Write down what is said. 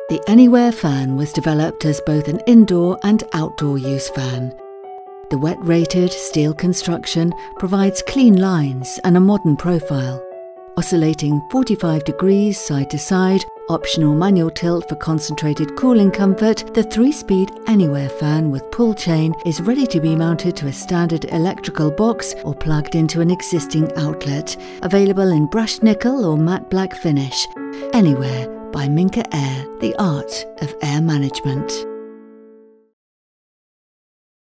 The Anywhere fan was developed as both an indoor and outdoor use fan. The wet-rated steel construction provides clean lines and a modern profile. Oscillating 45 degrees side to side, optional manual tilt for concentrated cooling comfort, the 3-speed Anywhere fan with pull chain is ready to be mounted to a standard electrical box or plugged into an existing outlet. Available in brushed nickel or matte black finish. Anywhere by Minka-Aire, the art of air management.